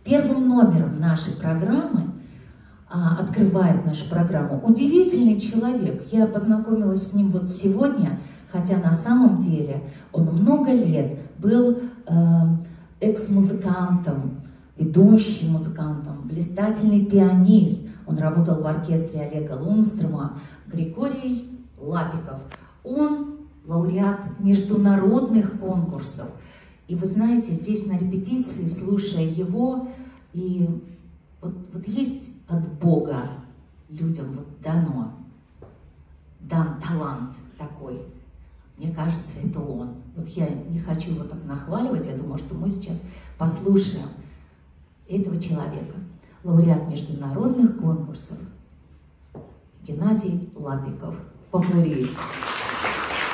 Первым номером нашей программы открывает нашу программу удивительный человек. Я познакомилась с ним вот сегодня, хотя на самом деле он много лет был экс-музыкантом, ведущим музыкантом, блистательный пианист. Он работал в оркестре Олега Лунстрома. Григорий Лапиков. Он лауреат международных конкурсов. И вы знаете, здесь на репетиции, слушая его, и вот есть от Бога людям вот дан талант такой. Мне кажется, это он. Вот я не хочу его так нахваливать, я думаю, что мы сейчас послушаем этого человека. Лауреат международных конкурсов Геннадий Лапиков. Попури.